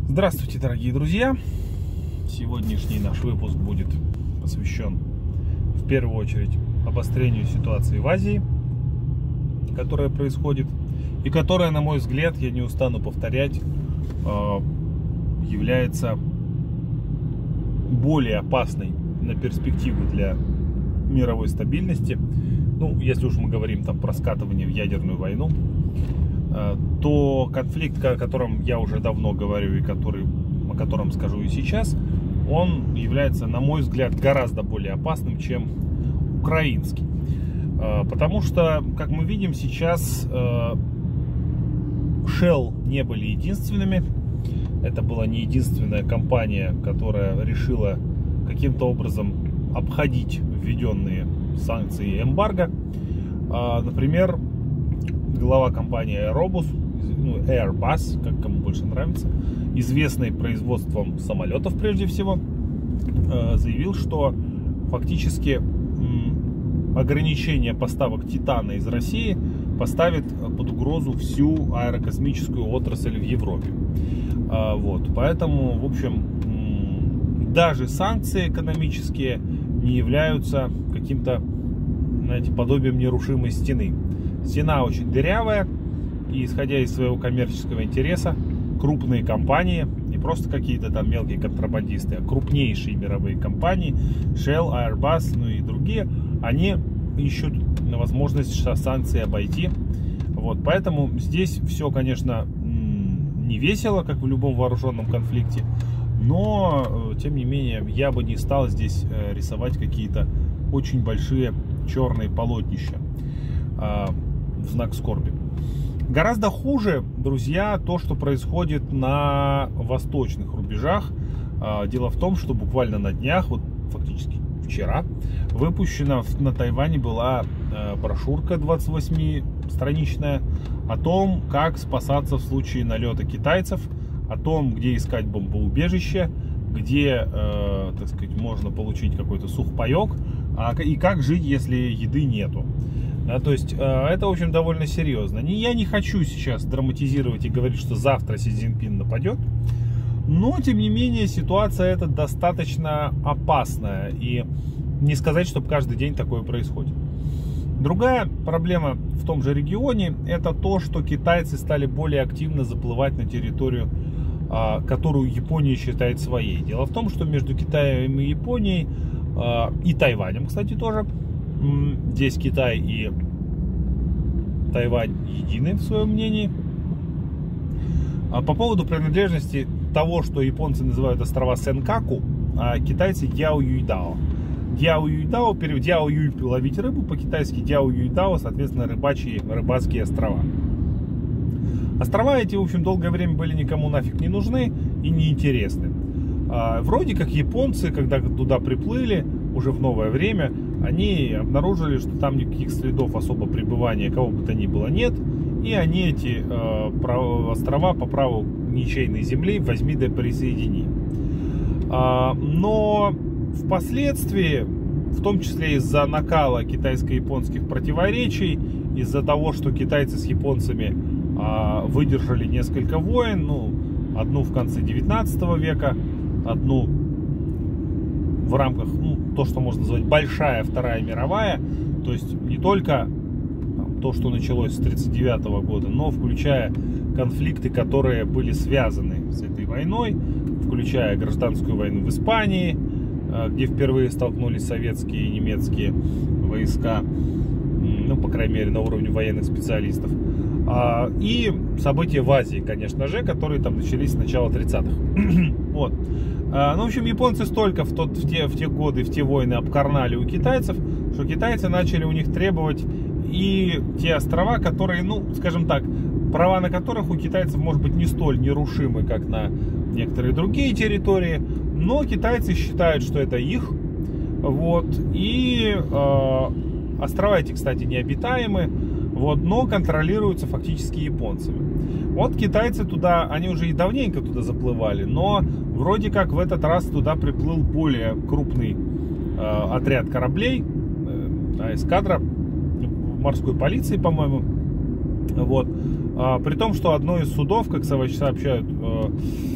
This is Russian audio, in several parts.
Здравствуйте, дорогие друзья! Сегодняшний наш выпуск будет посвящен в первую очередь обострению ситуации в Азии, которая происходит и которая, на мой взгляд, я не устану повторять, является более опасной на перспективу для мировой стабильности. Ну, если уж мы говорим там про скатывание в ядерную войну, то конфликт, о котором я уже давно говорю и о котором скажу и сейчас, он является, на мой взгляд, гораздо более опасным, чем украинский. Потому что, как мы видим сейчас, Shell не были единственными. Это была не единственная компания, которая решила каким-то образом обходить введенные санкции и эмбарго. Например, глава компании Airbus, как кому больше нравится, известный производством самолетов прежде всего, заявил, что фактически ограничение поставок титана из России поставит под угрозу всю аэрокосмическую отрасль в Европе. Вот. Поэтому, в общем, даже санкции экономические не являются каким-то, знаете, подобием нерушимой стены. Стена очень дырявая, и исходя из своего коммерческого интереса, крупные компании, не просто какие-то там мелкие контрабандисты, а крупнейшие мировые компании, Shell, Airbus, ну и другие, они ищут возможность санкции обойти. Вот, поэтому здесь все, конечно, не весело, как в любом вооруженном конфликте, но, тем не менее, я бы не стал здесь рисовать какие-то очень большие черные полотнища в знак скорби. Гораздо хуже, друзья, то, что происходит на восточных рубежах. Дело в том, что буквально на днях, вот фактически вчера, выпущена на Тайване была брошюрка 28-страничная о том, как спасаться в случае налета китайцев, о том, где искать бомбоубежище, где, так сказать, можно получить какой-то сухпайок, и как жить, если еды нету. Да, то есть это, в общем, довольно серьезно. Я не хочу сейчас драматизировать и говорить, что завтра Си Цзиньпин нападет, но, тем не менее, ситуация эта достаточно опасная, и не сказать, чтобы каждый день такое происходит. Другая проблема в том же регионе – это то, что китайцы стали более активно заплывать на территорию, которую Япония считает своей. Дело в том, что между Китаем и Японией, и Тайванем, кстати, тоже, здесь Китай и Тайвань едины в своем мнении. По поводу принадлежности того, что японцы называют острова Сенкаку, а китайцы Дяо-Юйдао. Дяо-Юйдао, Дяо-Юй ловить рыбу, по-китайски Дяо-Юйдао, соответственно, рыбацкие острова. Острова эти, в общем, долгое время были никому нафиг не нужны и не интересны. Вроде как японцы, когда туда приплыли, уже в новое время, они обнаружили, что там никаких следов особо пребывания кого бы то ни было нет, и они эти острова по праву ничейной земли возьми да присоедини. Но впоследствии, в том числе из-за накала китайско-японских противоречий, из-за того, что китайцы с японцами выдержали несколько войн, ну, одну в конце 19 века, одну в рамках, ну, то, что можно назвать Большая Вторая мировая, то есть не только то, что началось с 1939 года, но включая конфликты, которые были связаны с этой войной, включая гражданскую войну в Испании, где впервые столкнулись советские и немецкие войска, ну, по крайней мере, на уровне военных специалистов, и события в Азии, конечно же, которые там начались с начала 30-х. Вот. Ну, в общем, японцы столько в те годы, в те войны обкарнали у китайцев, что китайцы начали у них требовать и те острова, которые, ну, скажем так, права на которых у китайцев, может быть, не столь нерушимы, как на некоторые другие территории, но китайцы считают, что это их. Вот. И острова эти, кстати, необитаемы, вот, но контролируются фактически японцами. Вот китайцы туда, они уже и давненько туда заплывали, но вроде как в этот раз туда приплыл более крупный отряд кораблей, эскадра морской полиции, по-моему. Вот. При том, что одно из судов, как сообщают в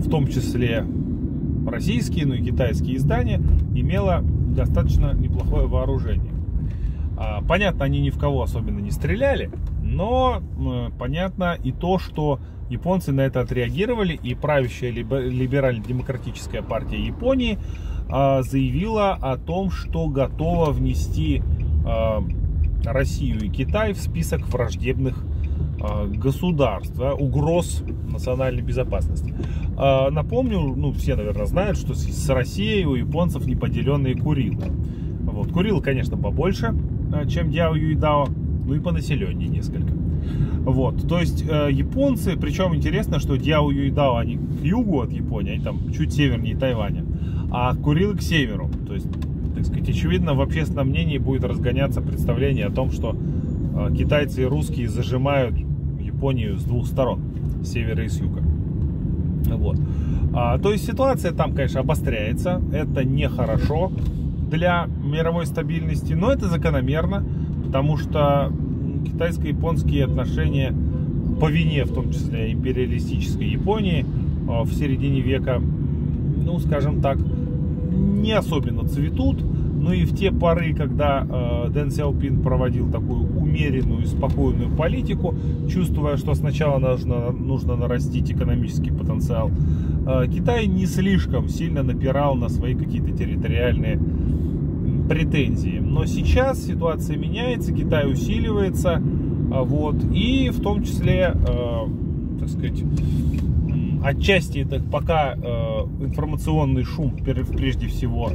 том числе российские, но и китайские издания, имело достаточно неплохое вооружение. Понятно, они ни в кого особенно не стреляли, но понятно и то, что японцы на это отреагировали, и правящая либерально-демократическая партия Японии заявила о том, что готова внести Россию и Китай в список враждебных государств, угроз национальной безопасности. Напомню, все, наверное, знают, что с Россией у японцев неподеленные Курилы. Вот. Курилы, конечно, побольше, чем Дяо Юйдао, ну и по населению несколько. Вот. То есть японцы, причем интересно, что Дяо Юйдао, они к югу от Японии, они там чуть севернее Тайваня, а Курилы к северу. То есть, так сказать, очевидно, в общественном мнении будет разгоняться представление о том, что китайцы и русские зажимают Японию с двух сторон, с севера и с юга. Вот. То есть ситуация там, конечно, обостряется. Это нехорошо для мировой стабильности, но это закономерно, потому что китайско-японские отношения по вине, в том числе империалистической Японии, в середине века, ну, скажем так, не особенно цветут. Ну и в те поры, когда Дэн Сяопин проводил такую умеренную и спокойную политику, чувствуя, что сначала нужно нарастить экономический потенциал, Китай не слишком сильно напирал на свои какие-то территориальные претензии. Но сейчас ситуация меняется, Китай усиливается, вот, и в том числе, так сказать, отчасти это пока информационный шум, прежде всего,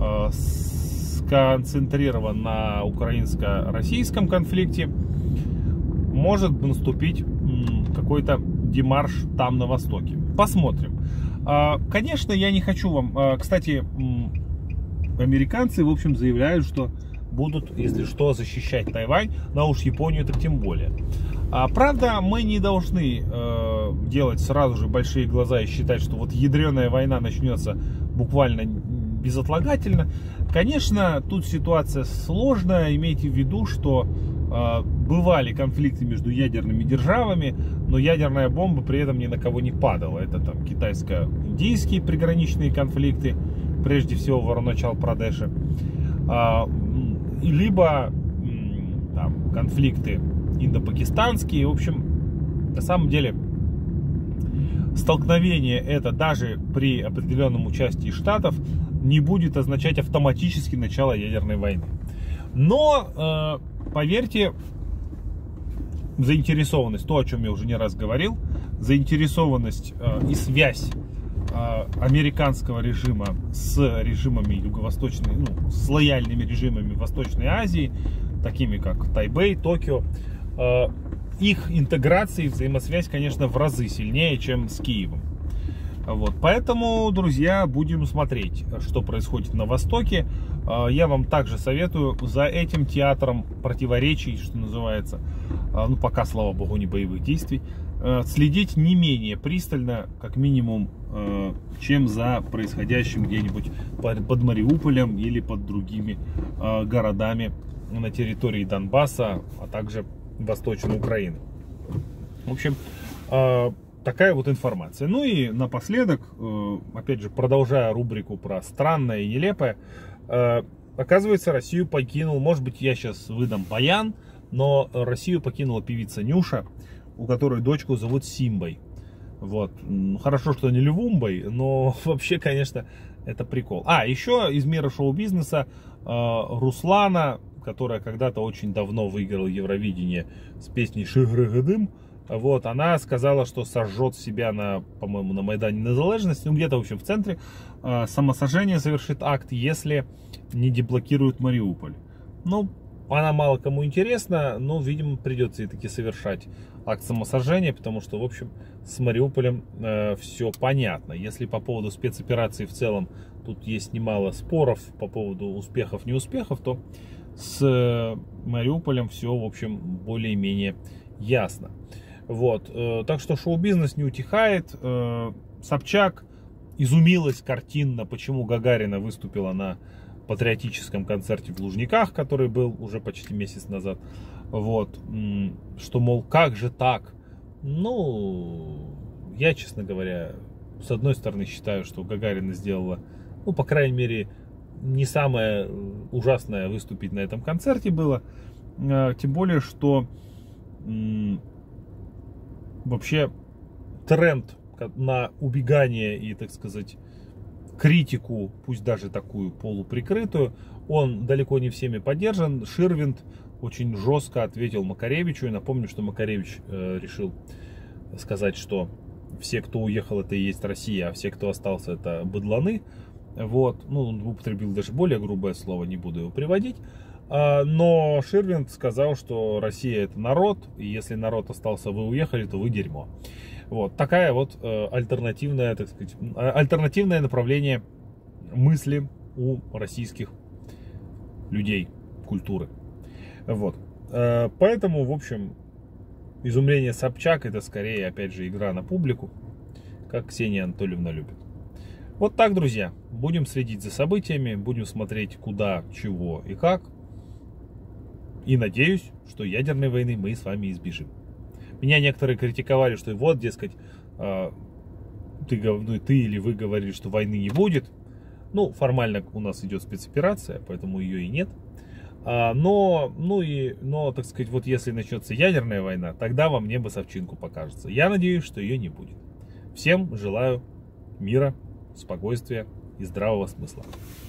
сконцентрирован на украинско-российском конфликте, может наступить какой-то демарш там на востоке. Посмотрим. Конечно, я не хочу вам... Кстати, американцы, в общем, заявляют, что будут, если что, защищать Тайвань, но уж Японию так тем более. Правда, мы не должны делать сразу же большие глаза и считать, что вот ядреная война начнется буквально безотлагательно. Конечно, тут ситуация сложная. Имейте в виду, что бывали конфликты между ядерными державами, но ядерная бомба при этом ни на кого не падала. Это там китайско-индийские приграничные конфликты, прежде всего в Аруначал-Прадеше, либо там, конфликты индо-пакистанские. В общем, на самом деле столкновение это даже при определенном участии штатов не будет означать автоматически начало ядерной войны. Но, поверьте, заинтересованность, то, о чем я уже не раз говорил, заинтересованность и связь американского режима с режимами юго-восточной, ну, с лояльными режимами Восточной Азии, такими как Тайбэй, Токио, их интеграция и взаимосвязь, конечно, в разы сильнее, чем с Киевом. Вот. Поэтому, друзья, будем смотреть, что происходит на Востоке. Я вам также советую за этим театром противоречий, что называется, ну пока, слава богу, не боевых действий, следить не менее пристально, как минимум, чем за происходящим где-нибудь под Мариуполем или под другими городами на территории Донбасса, а также Восточной Украины. В общем, такая вот информация. Ну и напоследок, опять же, продолжая рубрику про странное и нелепое, оказывается, Россию покинул, может быть, я сейчас выдам баян, но Россию покинула певица Нюша, у которой дочку зовут Симбой. Вот. Хорошо, что не Лювумбой, но вообще, конечно, это прикол. Еще из мира шоу-бизнеса Руслана, которая когда-то очень давно выиграла Евровидение с песней «Шигрыгадым», вот, она сказала, что сожжет себя по-моему, на Майдане Незалежности, ну где-то, в общем, в центре, самосожжение совершит акт, если не деблокируют Мариуполь. Ну, она мало кому интересна, но, видимо, придется и таки совершать акт самосожжения, потому что, в общем, с Мариуполем все понятно. Если по поводу спецоперации в целом тут есть немало споров по поводу успехов, неуспехов, то с Мариуполем все, в общем, более-менее ясно. Вот, так что шоу-бизнес не утихает. Собчак изумилась картинно, почему Гагарина выступила на патриотическом концерте в Лужниках, который был уже почти месяц назад. Вот, что, мол, как же так? Ну, я, честно говоря, с одной стороны, считаю, что Гагарина сделала, ну, по крайней мере, не самое ужасное выступить на этом концерте было. Тем более, что вообще тренд на убегание и, так сказать, критику, пусть даже такую полуприкрытую, он далеко не всеми поддержан. Ширвинд очень жестко ответил Макаревичу. И напомню, что Макаревич решил сказать, что все, кто уехал, это и есть Россия, а все, кто остался, это быдланы. Вот. Ну, он употребил даже более грубое слово, не буду его приводить. Но Ширвинд сказал, что Россия это народ, и если народ остался, вы уехали, то вы дерьмо. Вот такая вот альтернативное, так сказать, альтернативное направление мысли у российских людей, культуры. Вот. Поэтому, в общем, изумление Собчак это скорее, опять же, игра на публику, как Ксения Анатольевна любит. Вот так, друзья. Будем следить за событиями, будем смотреть, куда, чего и как. И надеюсь, что ядерной войны мы с вами избежим. Меня некоторые критиковали, что вот, дескать, ты или вы говорили, что войны не будет. Ну, формально у нас идет спецоперация, поэтому ее и нет. Но, так сказать, вот если начнется ядерная война, тогда вам небо совчинку покажется. Я надеюсь, что ее не будет. Всем желаю мира, спокойствия и здравого смысла.